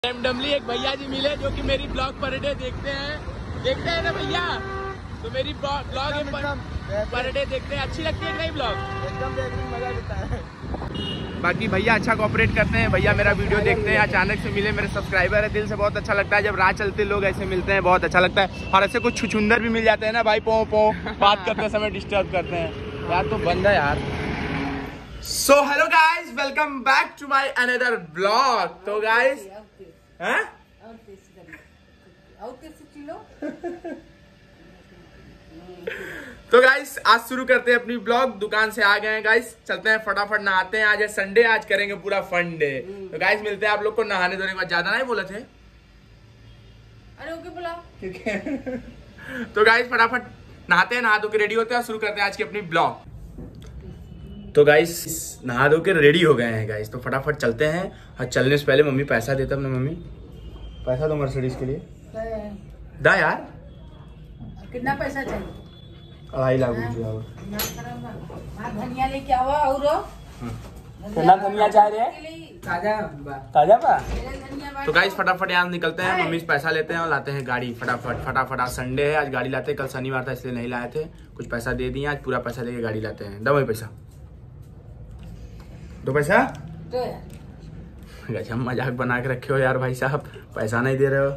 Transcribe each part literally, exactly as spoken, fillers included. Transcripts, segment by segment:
Randomly एक भैया जी मिले जो कि मेरी ब्लॉग पर डे देखते हैं देखते हैं ना भैया, तो मेरी ब्लॉग पर डे देखते हैं। अच्छी लगती है नहीं ब्लॉग? एकदम मजा आता है। बाकी भैया अच्छा कोऑपरेट करते हैं। भैया मेरा वीडियो देखते हैं, अचानक से मिले, मेरे सब्सक्राइबर है, दिल से बहुत अच्छा लगता है जब राह चलते लोग ऐसे मिलते हैं, बहुत अच्छा लगता है। और ऐसे कुछ छुछुंदर भी मिल जाते हैं ना भाई, पो पो बात करते समय डिस्टर्ब करते हैं यार, तो बंदा यार। So hello guys, welcome back to my another blog. तो गाइस हैं तो गाइस आज शुरू करते हैं अपनी ब्लॉग। दुकान से आ गए हैं गाइस, चलते हैं फटाफट नहाते हैं। आज है संडे, आज करेंगे पूरा फन डे। तो गाइस मिलते हैं आप लोग को नहाने धोने के बाद। ज्यादा नहीं बोले थे? अरे ओके बोला ठीक है। तो गाइस फटाफट नहाते हैं, नहा धो के रेडी होते हैं और शुरू करते हैं आज की अपनी ब्लॉग। तो गाइस नहा धो के रेडी हो गए हैं गाइस, तो फटाफट चलते हैं। और चलने से पहले मम्मी पैसा देता अपने, मम्मी पैसा दो मर्सिडीज के लिए। दा यार कितना पैसा चाहिए? अढ़ाई लाख रुपया। और धनिया लेके आओ। और कितना धनिया चाह रहे हैं? ताजा ताजा बा। धनिया तो गाइस फटाफट यहाँ निकलते हैं, मम्मी से पैसा लेते हैं और लाते हैं गाड़ी। फटाफट फटाफट आज संडे है, आज गाड़ी लाते हैं। कल शनिवार था इसलिए नहीं लाए थे, कुछ पैसा दे दिए, आज पूरा पैसा लेके गाड़ी लाते हैं। दो पैसा दो पैसा गजब मजाक बना के रखे हो यार भाई साहब, पैसा नहीं दे रहे हो।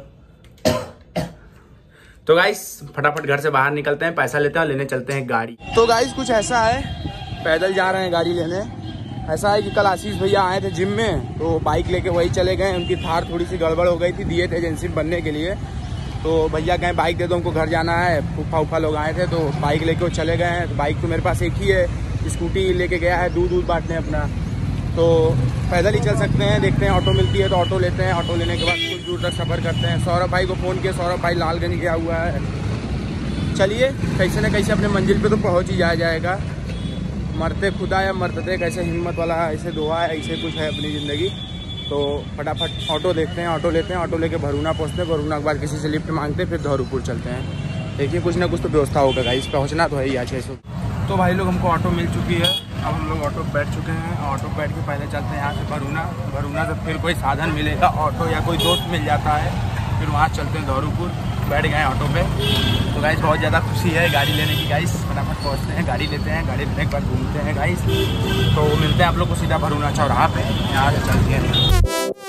तो गाइस फटाफट घर से बाहर निकलते हैं, पैसा लेते हैं और लेने चलते हैं गाड़ी। तो गाइस कुछ ऐसा है, पैदल जा रहे हैं गाड़ी लेने। ऐसा है कि कल आशीष भैया आए थे जिम में, तो बाइक लेके वही चले गए। उनकी थार थोड़ी सी गड़बड़ हो गई थी, दिए थे एजेंसी बनने के लिए। तो भैया कहें बाइक दे दो, उनको घर जाना है। फूफा उफा लोग आए थे तो बाइक लेके वो चले गए हैं। तो बाइक तो मेरे पास एक ही है, स्कूटी लेके गया है दूध दूध बांटने अपना। तो पैदल ही चल सकते हैं, देखते हैं ऑटो मिलती है तो ऑटो लेते हैं। ऑटो लेने के बाद कुछ दूर तक सफ़र करते हैं। सौरभ भाई को फ़ोन किया, सौरभ भाई लालगंज गया हुआ है। चलिए कैसे न कैसे अपने मंजिल पे तो पहुंच ही जाया जाएगा। मरते खुदा या मरते कैसे, हिम्मत वाला ऐसे दुआ है, ऐसे कुछ है अपनी ज़िंदगी। तो फटाफट ऑटो देखते हैं, ऑटो लेते हैं। ऑटो लेके भरूना पहुँचते हैं, भरूना के बाद किसी से लिफ्ट मांगते हैं, फिर धौरूपुर चलते हैं। देखिए कुछ ना कुछ तो व्यवस्था होगा गाइस, पहुँचना तो है ही अच्छे से। तो भाई लोग हमको ऑटो मिल चुकी है, अब हम लोग ऑटो बैठ चुके हैं। ऑटो बैठ के पहले चलते हैं यहाँ से भरूना। भरूना से फिर कोई साधन मिलेगा, ऑटो या कोई दोस्त मिल जाता है, फिर वहाँ चलते हैं धौरूपुर। बैठ गए ऑटो पे। तो गाइस बहुत ज़्यादा खुशी है गाड़ी लेने की गाइस। फटाफट पहुँचते हैं, गाड़ी लेते हैं, गाड़ी लेने के बाद घूमते हैं गाइस। तो मिलते हैं आप लोग को सीधा भरूना चौराहा पे, यहाँ से चलते हैं।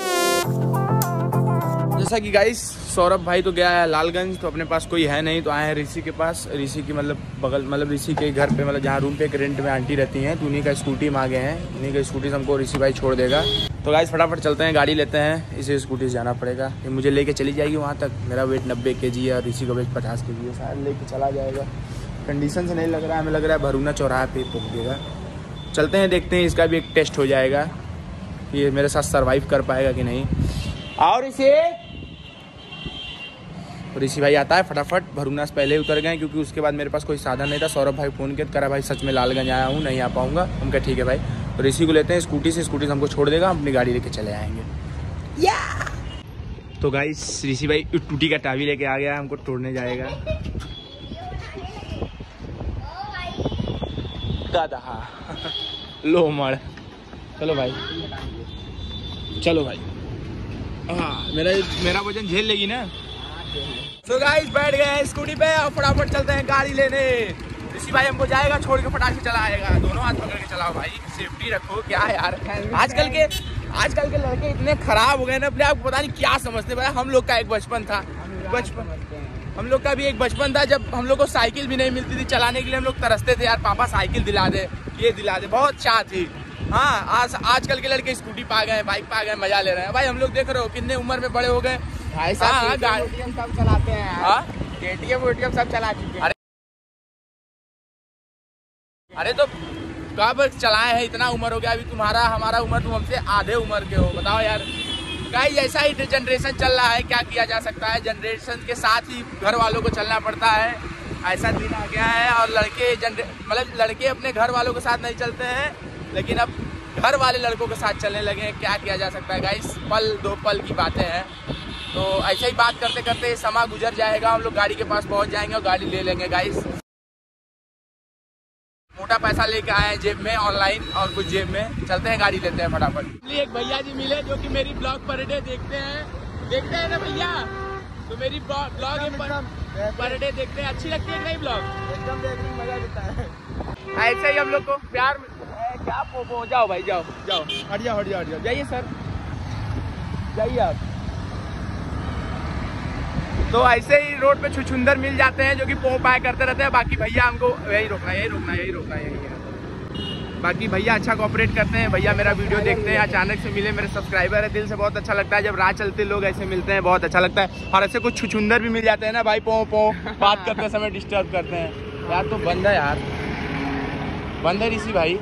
जैसा कि गाइस सौरभ भाई तो गया है लालगंज, तो अपने पास कोई है नहीं, तो आए हैं ऋषि के पास। ऋषि की मतलब बगल, मतलब ऋषि के घर पे, मतलब जहाँ रूम पे एक रेंट में आंटी रहती हैं, तो उन्हीं का स्कूटी में आ गए हैं। उन्हीं का स्कूटी से हमको ऋषि भाई छोड़ देगा। तो गाइस फटाफट चलते हैं, गाड़ी लेते हैं। इसे स्कूटी से जाना पड़ेगा, ये मुझे लेके चली जाएगी वहाँ तक। मेरा वेट नब्बे के जी है और ऋषि का वेट पचास के जी है, शायद लेके चला जाएगा। कंडीशन से नहीं लग रहा है, हमें लग रहा है भरूना चौराहा पे पहुँच देगा। चलते हैं, देखते हैं, इसका भी एक टेस्ट हो जाएगा कि ये मेरे साथ सर्वाइव कर पाएगा कि नहीं। और इसे ऋषि भाई आता है, फटाफट भरूना से पहले उतर गए क्योंकि उसके बाद मेरे पास कोई साधन नहीं था। सौरभ भाई फ़ोन किया, करा भाई सच में लालगंज आया हूँ, नहीं आ पाऊँगा। हम कहा ठीक है भाई। तो ऋषि को लेते हैं स्कूटी से, स्कूटी से हमको छोड़ देगा, हम अपनी गाड़ी लेके चले आएंगे। या तो गाइस ऋषि भाई टूटी का टावी लेके आ गया, हमको तोड़ने जाएगा। दादा लो मर, चलो भाई, चलो भाई। हाँ मेरा मेरा वजन झेल लेगी ना। तो गाइस बैठ गए हैं स्कूटी पे और फटाफट चलते हैं गाड़ी लेने। ऋषि भाई हमको जाएगा छोड़ के, फटाक से चलाएगा। दोनों हाथ पकड़ के चलाओ भाई, सेफ्टी रखो। क्या यार आजकल के आजकल के लड़के इतने खराब हो गए ना, अपने आप पता नहीं क्या समझते भाई। हम लोग का एक बचपन था, बचपन हम लोग का भी एक बचपन था जब हम लोग को साइकिल भी नहीं मिलती थी चलाने के लिए। हम लोग तरसते थे यार, पापा साइकिल दिला दे, ये दिला दे, बहुत चाह थी। हाँ आज आजकल के लड़के स्कूटी पा गए, बाइक पा गए, मजा ले रहे हैं भाई। हम लोग देख रहे हो कितने उम्र में बड़े हो गए। भाई साहब केटीएम सब चलाते हैं, केटीएम वेटीएम सब चला चुके हैं। अरे अरे तो कब चलाए हैं, इतना उम्र हो गया अभी तुम्हारा, हमारा उम्र तुम हमसे आधे उम्र के हो। बताओ यार गाइस, ऐसा ही जनरेशन चल रहा है, क्या किया जा सकता है। जनरेशन के साथ ही घर वालों को चलना पड़ता है, ऐसा दिन आ गया है। और लड़के मतलब लड़के अपने घर वालों के साथ नहीं चलते हैं, लेकिन अब घर वाले लड़कों के साथ चलने लगे हैं। क्या किया जा सकता है गाइस, पल दो पल की बातें हैं। तो ऐसे ही बात करते करते समय गुजर जाएगा, हम लोग गाड़ी के पास पहुंच जाएंगे और गाड़ी ले लेंगे गाइस। मोटा पैसा लेके आए हैं जेब में ऑनलाइन और कुछ जेब में। चलते हैं गाड़ी लेते हैं फटाफट। एक भैया जी मिले जो कि मेरी ब्लॉग पर डे देखते हैं देखते हैं ना भैया, तो मेरी ब्लॉग पर डे देखते हैं, अच्छी लगती है नहीं ब्लॉग? एकदम देखने में मजा देता है। ऐसे ही हम लोग को प्यार में क्या पोपो, जाओ भाई जाओ जाओ, हट जाओ हट जाओ हट जाओ, जाइए सर, जाइए आप। तो ऐसे ही रोड पे छुछुंदर मिल जाते हैं जो कि पो पाए करते रहते हैं। बाकी भैया हमको यही रोकना यही रोकना यही रोकना यही है। बाकी भैया अच्छा कोऑपरेट करते हैं, भैया मेरा वीडियो देखते हैं, अचानक से मिले मेरे सब्सक्राइबर है, दिल से बहुत अच्छा लगता है जब राह चलते लोग ऐसे मिलते हैं, बहुत अच्छा लगता है। और ऐसे कुछ छुछुंदर भी मिल जाते हैं ना भाई, पो पो बात करते समय डिस्टर्ब करते हैं यार। तो बंद है यार, बंद है ऋषि भाई,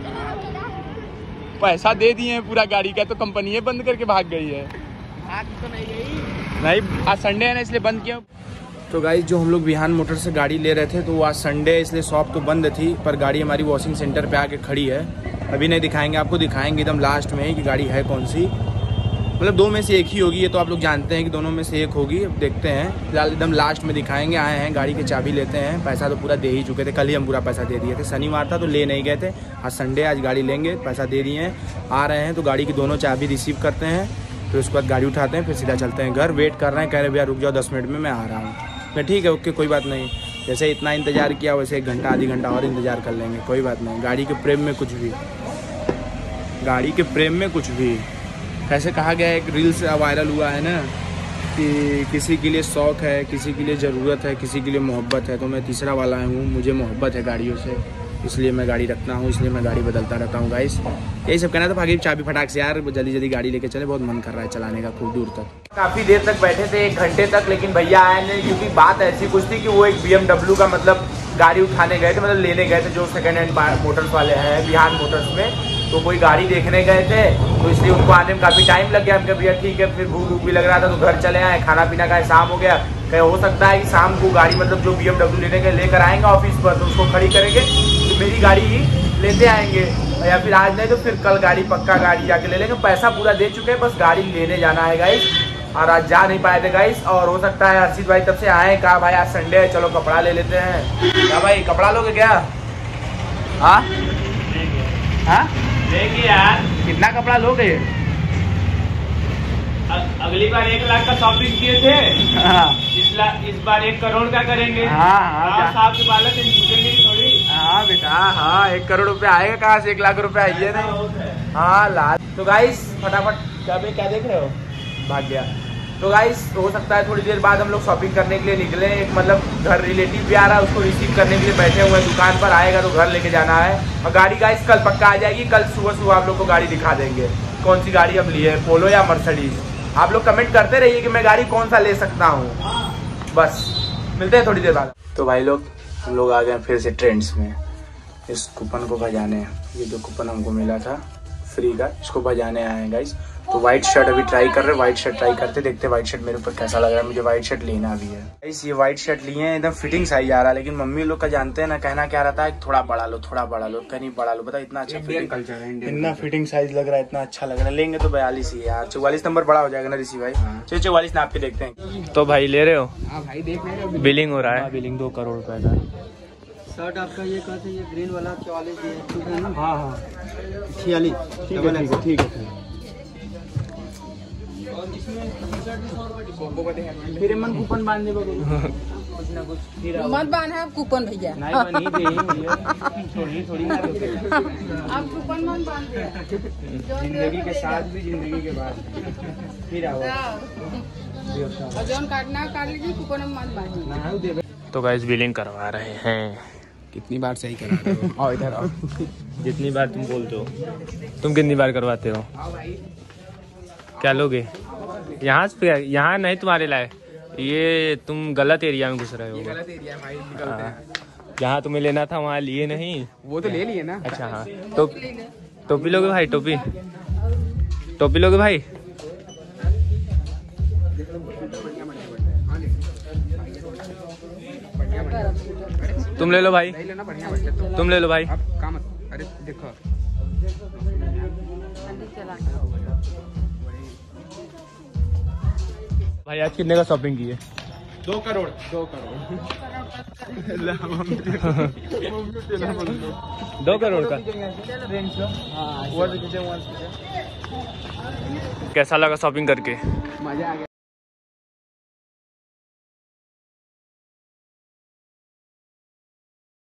पैसा दे दिए हैं पूरा गाड़ी का, तो कंपनी बंद करके भाग गई है। आज तो नहीं गई, नहीं आज संडे है ना इसलिए बंद किया। तो गाइस जो हम लोग विहान मोटर से गाड़ी ले रहे थे, तो वो आज संडे इसलिए शॉप तो बंद थी, पर गाड़ी हमारी वॉशिंग सेंटर पे आके खड़ी है। अभी नहीं दिखाएंगे आपको, दिखाएंगे एकदम लास्ट में कि गाड़ी है कौन सी, मतलब दो में से एक ही होगी, ये तो आप लोग जानते हैं कि दोनों में से एक होगी। अब देखते हैं, फिलहाल एकदम लास्ट में दिखाएंगे। आए हैं गाड़ी की चाबी लेते हैं, पैसा तो पूरा दे ही चुके थे, कल ही हम पूरा पैसा दे दिए थे, शनिवार था तो ले नहीं गए थे, आज संडे आज गाड़ी लेंगे, पैसा दे दिए हैं। आ रहे हैं तो गाड़ी की दोनों चाबी रिसीव करते हैं, फिर उसके बाद गाड़ी उठाते हैं, फिर सीधा चलते हैं घर। वेट कर रहे हैं, कह रहे भैया रुक जाओ दस मिनट में मैं आ रहा हूँ। मैं ठीक है ओके कोई बात नहीं, जैसे इतना इंतजार किया वैसे एक घंटा आधी घंटा और इंतजार कर लेंगे, कोई बात नहीं। गाड़ी के प्रेम में कुछ भी, गाड़ी के प्रेम में कुछ भी। ऐसे कहा गया है, एक रील्स वायरल हुआ है ना कि किसी के लिए शौक़ है, किसी के लिए ज़रूरत है, किसी के लिए मोहब्बत है, तो मैं तीसरा वाला हूँ, मुझे मोहब्बत है गाड़ियों से, इसलिए मैं गाड़ी रखता हूँ, इसलिए मैं गाड़ी बदलता रहता हूँ गाइस। यही सब कहना था। भागी चाबी फटाक से यार, जल्दी जल्दी गाड़ी लेके चले, बहुत मन कर रहा है चलाने का खूब दूर तक। काफ़ी देर तक बैठे थे, एक घंटे तक, लेकिन भैया आए नहीं, क्योंकि बात ऐसी कुछ थी कि वो एक बी एम डब्ल्यू का मतलब गाड़ी उठाने गए थे, मतलब लेने गए थे, जो सेकेंड हैंड मोटर्स वाले हैं विहान मोटर्स में, तो कोई गाड़ी देखने गए थे, तो इसलिए उनको आने में काफ़ी टाइम लग गया। हम कहा भैया ठीक है, फिर भूख भूख भी लग रहा था तो घर चले आए, खाना पीना का शाम हो गया। कहीं हो सकता है कि शाम को गाड़ी मतलब जो बी एम डब्ल्यू लेने के लेकर आएंगे ऑफिस पर, तो उसको खड़ी करेंगे, तो मेरी गाड़ी ही लेते आएंगे, या फिर आज नहीं तो फिर कल गाड़ी पक्का गाड़ी जाके ले लेंगे। पैसा पूरा दे चुके हैं, बस गाड़ी लेने जाना है गाइस, और आज जा नहीं पाए थे गाइस। और हो सकता है हर्षित भाई तब से आए, कहा भाई आज संडे है चलो कपड़ा ले लेते हैं। क्या भाई कपड़ा लोगे क्या? हाँ हाँ देखिए यार, कितना कपड़ा लोगे? अगली बार एक लाख का शॉपिंग किए थे, हाँ इस, इस बार एक करोड़ का करेंगे। हाँ हाँ साहब के बालक झुकेंगे थोड़ी। हाँ बेटा हाँ, एक करोड़ रुपए आएगा कहाँ से, एक लाख रुपए आइए नहीं। हाँ लाल। तो गाइस फटाफट क्या भाई क्या देख रहे हो, भाग गया। तो गाइस हो सकता है थोड़ी देर बाद हम लोग शॉपिंग करने के लिए निकले, एक मतलब घर रिलेटिव भी आ रहा है, उसको रिसीव करने के लिए बैठे हुए हैं दुकान पर, आएगा तो घर लेके जाना है। और गाड़ी गाइस कल पक्का आ जाएगी, कल सुबह सुबह आप लोग को गाड़ी दिखा देंगे कौन सी गाड़ी हम लिए, पोलो या मर्सिडीज। आप लोग कमेंट करते रहिए कि मैं गाड़ी कौन सा ले सकता हूँ। बस मिलते हैं थोड़ी देर बाद। तो भाई लोग हम लोग आ गए फिर से ट्रेंड्स में, इस कूपन को बजाने, ये जो कूपन हमको मिला था फ्री का, इसको बजाने आए हैं गाइस। तो व्हाइट शर्ट अभी ट्राई कर रहे हैं, व्हाइट शर्ट ट्राई करते, देखते व्हाइट शर्ट मेरे ऊपर कैसा लग रहा है। मुझे व्हाइट शर्ट लेना भी है गाइस। ये व्हाइट शर्ट लिए हैं, एकदम फिटिंग साइज आ रहा है, लेकिन मम्मी लोग का जानते हैं ना, कहना क्या रहता है थोड़ा बड़ा लो थोड़ा बड़ा लो, कहीं बड़ा लो, बता इतना अच्छा फिटिंग कल्चर है, इतना फिटिंग साइज लग रहा है, इतना अच्छा लग रहा है। लेंगे तो बयालीस ही यार, चौवालीस नंबर बड़ा हो जाएगा ना ऋषि भाई, चलो चौवालीस नाप के देखते हैं। तो भाई ले रहे हो? हाँ भाई देख रहे हो, बिलिंग हो रहा है, बिलिंग दो करोड़ रुपए का। शर्ट आपका ये कहते हैं, ये ग्रीन वाला चौवालीस है ना? हाँ हाँ छियालीस। ठीक है ठीक है ठीक है। फिर मन कूपन बांध दे कुछ ना कुछ, मत बांधा कूपन भैया, नहीं बनी थोड़ी थोड़ी आप कूपन मत बांध दे, जिंदगी के साथ भी जिंदगी के बाद फिर आओ, और जौन काटना काट लीजिए, कूपन में मत बांधिए। तो गाइस बिलिंग करवा रहे हैं। कितनी बार सही करा रहे हो? आओ इधर आओ। जितनी बार तुम बोलते हो। तुम कितनी बार करवाते हो? क्या लोगे? यहाँ से यहाँ नहीं तुम्हारे लाए, ये तुम गलत एरिया में घुस रहे हो। गलत एरिया भाई, निकलते हैं। जहाँ तुम्हें लेना था वहाँ लिए नहीं। वो तो ले लिए ना। अच्छा हाँ, तो टोपी लोगे भाई? टोपी टोपी लोगे भाई? तुम ले लो भाई, लेना बढ़िया बढ़िया, तुम ले लो भाई। अब काम अरे देखो भाई आज कितने का शॉपिंग किए? दो करोड़ दो करोड़ दो करोड़ का। कैसा लगा शॉपिंग करके? मजा आ गया।